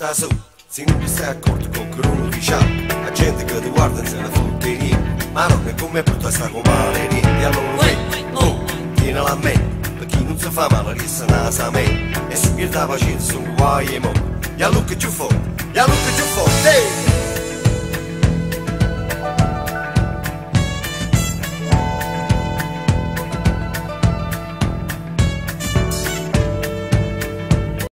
da su, se non ti stai accorto con un ufficiale, la gente che ti guarda se ne fotte niente, ma non è come brutta sta compagneria, e allora fai, oh, tienila a me, per chi non si fa male resta nasa a me, e se pierde la pazienza sono guai e mo, e allora che ci fuori, e allora che ci fuori,